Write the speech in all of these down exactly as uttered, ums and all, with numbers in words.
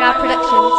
Samurai Productions.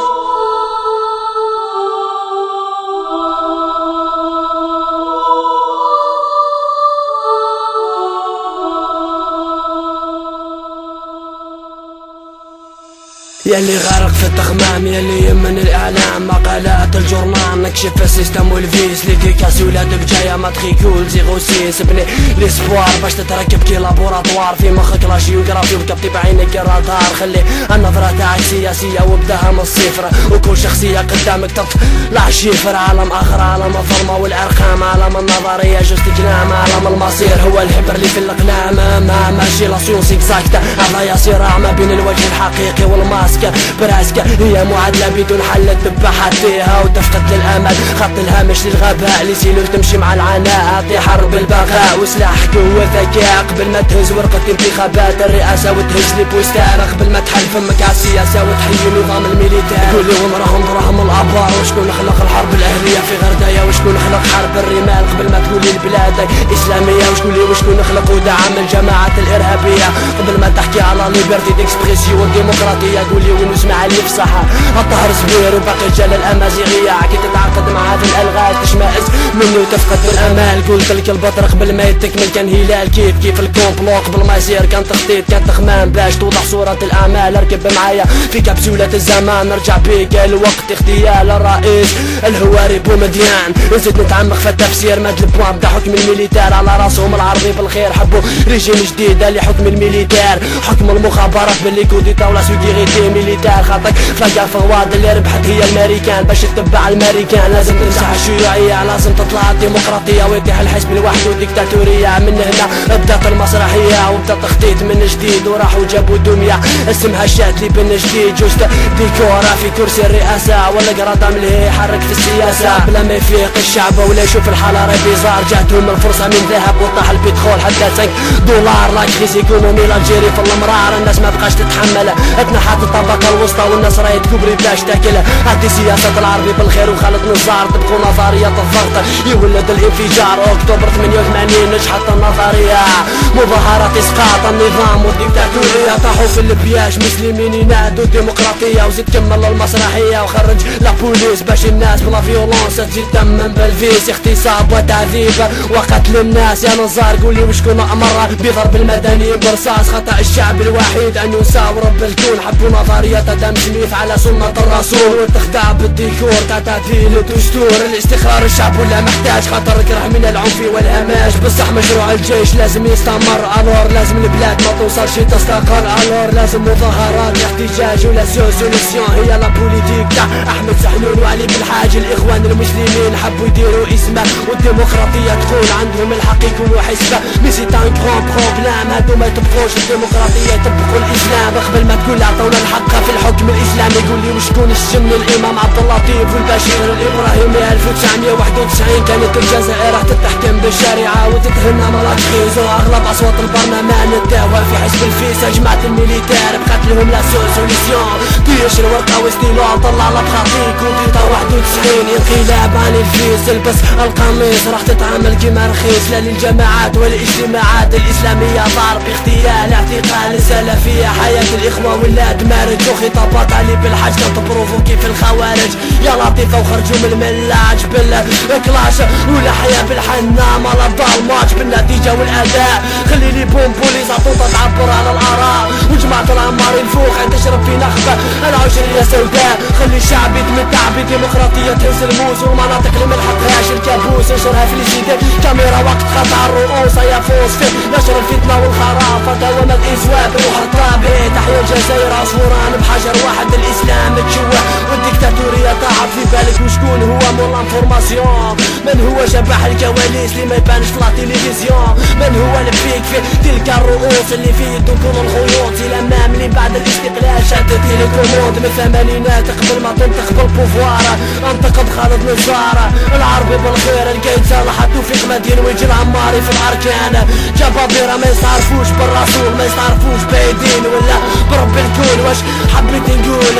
يلي غارق في التخمام، يلي يمن الاعلام، مقالات الجورنال، نكشف السيستم والفيس، ليديكاسي ولاد بجايه ماتريكول زيرو سيس، بني ليسبوار باش تتركب كي لابوراتوار في مخك لا جيوغرافي وكبتي بعينك الرادار، خلي النظره تاعك سياسيه وابداها من الصفر، وكل شخصيه قدامك تطلع شفر، عالم اخر عالم الظلمه والارقام، عالم النظريه جوست كلام، عالم المصير هو الحبر اللي في الاقلام، ما ماشي لا سيونس اكزاكتا، هذا صراع ما بين الوجه الحقيقي والماسك براسكة، هي معادلة بدون حل تذبحت فيها وتفقد للأمل، خط الهامش للغباء لسيلو تمشي مع العناء، في حرب البغاء وسلاحك هو الذكاء، قبل ما تهز ورقة انتخابات الرئاسة وتهز لي بوستار، قبل ما تحل فمك على السياسة وتحيي نظام الميليتار، قولي وين راهم دراهم الابار، وشكون خلق الحرب الأهلية في غردايا، وشكون خلق حرب الرمال، قبل ما تقولي لبلادك إسلامية وشكولي وشكون خلق ودعم الجماعات الإرهابية، قبل ما تحكي على ليبرتي ديكسبريسيون والديمقراطية، قولي ونسمع اللي في صحة الطهر زبير وباقي الجالة الأمازيغية، كي تتعاقد مع هذه الألغاز تشمئز مني وتفقد بالأمال، قلت لك البطر قبل ما يتكمل كان هلال، كيف كيف الكومبلو قبل ما يصير كان تخطيط، كان تخمام باش توضح صورة الأعمال، اركب معايا في كبسولة الزمان، نرجع بيك الوقت اغتيال الرئيس الهواري بومديان، نزيد نتعمق في التفسير مد البوان بدا حكم الميليتار على راسهم العربي بالخير، حبوا ريجيم جديد لحكم الميليتار، حكم المخابرات باللي كوديتا ولا سوكيغيتي ميليتار، خاطك فقع فواد اللي ربحت هي الامريكان، باش تتبع الامريكان لازم تمسح الشيوعية، لازم تطلع الديمقراطية ويتيح الحزب الوحدي والديكتاتورية، من هنا بدات المسرحية وبدا تخطيط من جديد، وراحوا جابوا دمية اسمها شاتلي بن جديد، جوست ديكورا في كرسي الرئاسة ولا قرادة ملهي يحرك في السياسة، بلا ما يفيق الشعب ولا يشوف الحالة راهي بيزار، جاتهم الفرصة من ذهب وطاح البترول حتى خمسة دولار، لا كريز ايكونومي الجيري في المرار، الناس ما بقاش تتحمل، اتنحت الطبقة الوسطى والناس راهي تكبري باش تاكلها، هذه سياسة العربي بالخير وخالد نزار، تبقوا نظرية الضغط يولد الانفجار، اكتوبر ثمانية وثمانين نجحت النظرية، مظاهرات اسقاط النظام والديكتاتورية، طاحوا في البياش مسلمين ينادوا الديمقراطية، وزيد كمل المسرحية وخرج لا بوليس باش الناس بلا فيولونس تزيد تمن بالفيس، اغتصاب وتعذيب وقتل الناس، يا نزار قولي وشكون امر بضرب المدنيين برصاص، خطأ الشعب الوحيد ان يساوي رب الكون، حبوا نظرية دم سميث على سنة الرسول، والتخداع بالديكور تاع تعديل الدستور، الاستقرار الشعب ولا محتاج، خاطر كره من العنف والهماج، بصح مشروع الجيش لازم يستمر، الور لازم البلاد ما توصلش تستقر، الور لازم مظاهرات احتجاج ولا سوليسيون، هي لا بوليتيك تاع احمد سحنون وعلي بالحاج، الاخوان المسلمين حبوا يديروا اسمه، والديمقراطية تقول عندهم الحق يكونوا حسبه، مي سي ان كرون بروبلام، هادو ما يطبقوش الديمقراطية يطبقوا الاسلام، قبل ما تقول عطونا الحق في الحكم الاسلامي، يقول لي وشكون السن الامام عبد اللطيف والبشير الابراهيمي، ألف وتسعمية وواحد وتسعين كانت الجزائر راح تتحكم بالشريعة وتتهنى ملاكيز، واغلب اصوات البرلمان الدعوة في حزب الفيس، جماعة الميليتار بقات لهم لا سوليسيون، طيش الورقة وستيلو طلع لبخاطيك وديتا واحد وتسعين، انقلاب عن الفيس، البس القميص راح تتعامل كيما رخيص، لا للجماعات والاجتماعات الاسلامية، ضرب اغتيال اعتقال السلفية، حياة الاخوة ولا دمارج، وخطابات علي بالحاج كانت بروفوكي في الخوارج، يا لطيفة وخرجوا من الملة عجبل كلاش ولا حياة بالحنة مالا ضالماج بالنتيجة والاداء، خلي لي بومبولي زعطوطة تعبر على الاراء، وجماعة العماري الفوق تشرب في نخبة العشرية سوداء، خلي الشعب يتمتع بديمقراطية تهز الموس، والمناطق اللي ملحقهاش الكابوس ينشرها في الجديد، كاميرا وقت قطع الرؤوس يفوز في نشر الفتنة والخرافة، دوامة الازواج روح الطابع، تحيا الجزائر عصفوران بحجر واحد، الاسلام تشوه والديكتاتورية طاحت في بالك، وشكون هو مول انفورماسيون، من هو شبح الكواليس اللي ما يبانش في لا تيليفزيون، من هو الفيك في تلك الرؤوس اللي في يدو كل الخيوط، الامام اللي بعد الاستقلال شدت الكوموند، من الثمانينات قبل ما تنطق بالبوفوار، انتقد خالد نزارة العربي بالخير، لقيت صالح توفيق مدين ويجي العماري في الاركان، جبابيرة ما يصارفوش بالرسول، ما يصارفوش بايدين ولا برب الكون، واش حبيت نقول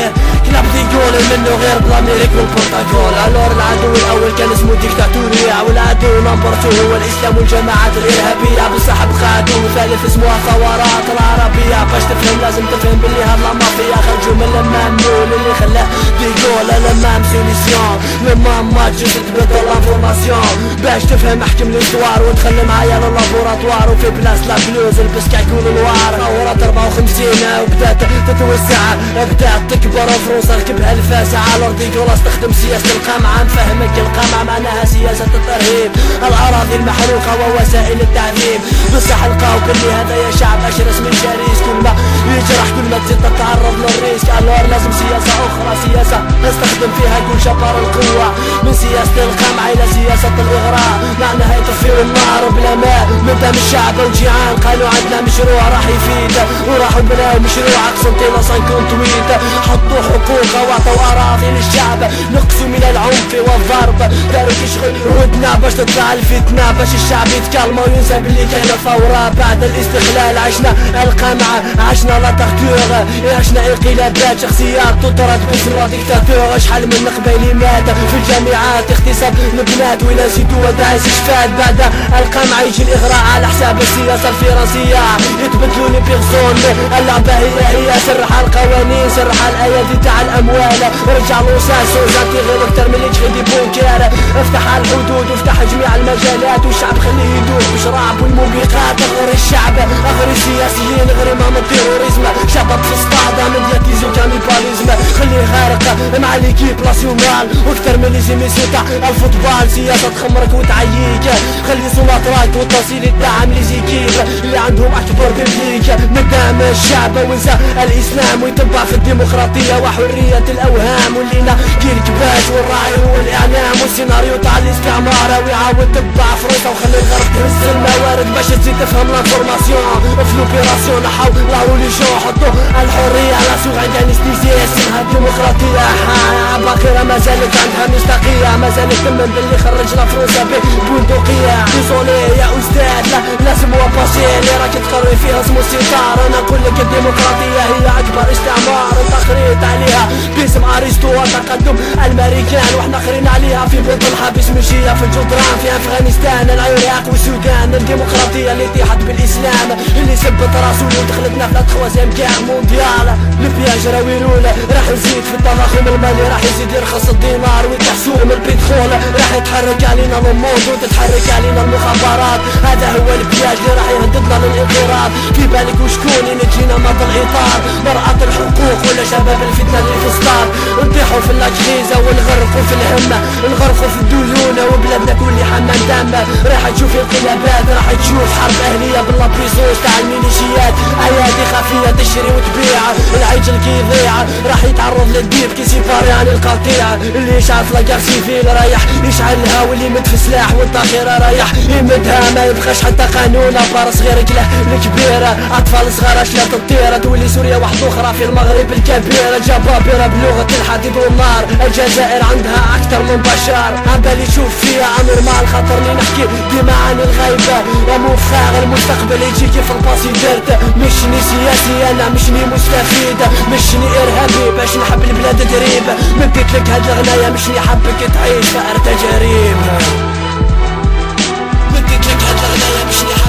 كلاب ديجول منه غير بالامريك والبروتوكول. الور العدو الاول كان اسمه ديكتاتوريا، والعدو نمبر تو هو الاسلام والجماعات الارهابيه بصاحب خادو، ثالث اسمها ثورات العربيه. باش تفهم لازم تفهم باللي هاد لا مافيا خرجوا من لمام نول اللي خلاه ديجول لمام سوليسيون لمام ماتش تبدل لافورماسيون. باش تفهم احكم ليستوار ودخل معايا للابوراتوار، وفي بلاص لا بلوز البس كعكول الوار. ثورات أربعة وخمسين وبدات تتوسع بدات تكبر فرنسا ركبها الفاسعة. الور ديجول استخدم سياسة القمع، نفهمك القمع معناها سياسة الترهيب، الأراضي المحروقة ووسائل التعذيب. بصح لقاو كل هذا يا شعب أشرس من شريس، كل ما يجرح كل ما تزيد تتعرض للريسك. الور لازم سياسة أخرى، سياسة نستخدم فيها كل جبار القوة، من سياسة القمع إلى سياسة الإغراء، معناها يطفئوا النار بلا ماء. مدام الشعب وجيعان قالوا عندنا مشروع راح يفيد، وراحوا بناو مشروع قسنطينة سانكونتويت. حطوا حقوق وعطوا أراضي للشعب، نقصوا من العنف والضرب، داروا يشغل ودنا باش تطلع الفتنة، باش الشعب يتكلم وينسى باللي كان ثورة. بعد الاستقلال عشنا القمع، عشنا لا تغتور، عشنا انقلابات شخصيات تطرد باسم ديكتاتور. شحال من قبيلي مات في الجامعات اغتصاب البنات ولا نسيتو وداعس شفات. بعد القمع يجي الإغراء على حساب السياسة الفرنسية، يتبدلوا لي بيرسون. اللعبة هي هي سرح القوانين، سرح الآيات تاع الأموال، رجع لوساس وزانتي غير أكتر من اللي تخدي بونكار. افتح الحدود وافتح جميع المجالات، والشعب خليه يدور بشراب والموبقات. اغري الشعب اغري السياسيين اغري مام التيروريزم، شباب في الصطادة ميدياتيزي وكانيباليزم. خليه غارق مع ليكيب ناسيونال واكتر من اللي زيميسي تاع الفوتبال. سياسة تخمرك وتعييك، خلي سوناتراك والتصيل الدعم لي زيكيب اللي عندهم اكبر ببليك. مدام الشعب ونسى الاسلام ويتبع في الديمقراطية وحرية الاوهام، ولينا كير كباش والراعي والاعلام والسيناريو تاع الاستعمار. ويعاود تبع فرنسا وخلي الغرب تهز الموارد باش تزيد تفهم لانفورماسيون. في لوبيراسيون نحاو لا ريليجيون، حطوا الحرية على سوق عند انستيزيا. اسمها الديمقراطية باقرة مازالت عندها مصداقية، مازالت تمن باللي خرجنا فرنسا ببندقية. ديزولي يا استاذ لا لازم هو باسي اللي راك تقري فيها اسمه الستار. انا نقول لك الديمقراطية هي اكبر استعمار، انت قريت عليها باسم ارسطو والتقدم الامريكان، واحنا قرينا عليها في بيت الحبس مشية في الجدران في افغانستان العراق والسودان. الديمقراطية اللي طيحت بالاسلام، اللي سبت راسولي ودخلتنا في التخوازيام كاع مونديال. البياج راويلونا راح يزيد في التضخم المالي، راح يزيد يرخص الدينار ويتحسون من البترول، راح يتحرك علينا الموند وتتحرك علينا المخابرات. هذا هو البياج اللي راح يهددنا للانقراض. في بالك وشكون ينجينا مضى الاطار؟ مرأة الحقوق ولا شباب الفتنة اللي في الصدار؟ نطيحوا في الاجهزة ونغرقوا في الهمة، نغرقوا في الديون وبلادنا كل حمام دم. راح تشوف انقلابات، راح تشوف حرب اهلية باللابريزوز تاع الميليشيات، ايادي خفية تشري وتبيع. العجل كي يضيع راح يتعرض للديب كي سيباري عن القطيع. اللي يشعل في لاكار سيفيل رايح يشعلها، واللي يمد في سلاح والذخيرة رايح يمدها. ما يبقاش حتى قانون بار صغير كله الكبيرة، اطفال صغار اشلاط تطير. تولي سوريا واحدة اخرى في المغرب الكبيرة، جبابرة بلغة الحديد والنار. الجزائر عندها اكثر من بشار، عبالي يشوف فيها انورمال خاطرني نحكي ديما عن الغيبة. يا مفاغ المستقبل يجي كيف الباسي درت، مشني سياسي انا مشني مستفيد، مشني ارهابي باش نحب البلاد دريب. مديت لك هاد الغناية مشني حبك تعيش فأر تجاريب، مديت لك هاد الغناية مشني